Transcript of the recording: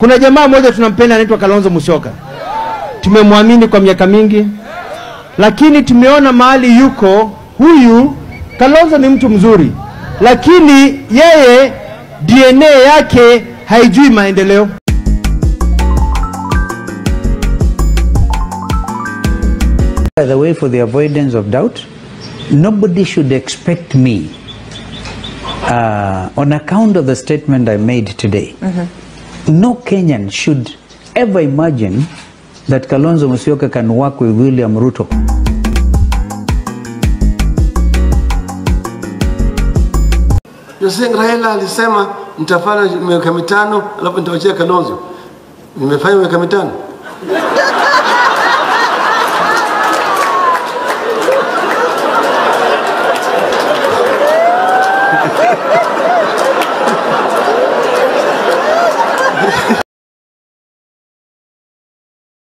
Kuna jamaa mmoja tunampenda anaitwa Kalonzo Musyoka. Tumemwamini kwa miaka mingi. Lakini tumeona mahali yuko, huyu Kalonzo ni mtu mzuri. Lakini yeye DNA yake haijui maendeleo. By the way, for the avoidance of doubt, nobody should expect me, on account of the statement I made today, no Kenyan should ever imagine that Kalonzo Musyoka can work with William Ruto. Raila alisema nitafanya miaka 5 alafu nitawachia Kalonzo. Nimefanya miaka 5.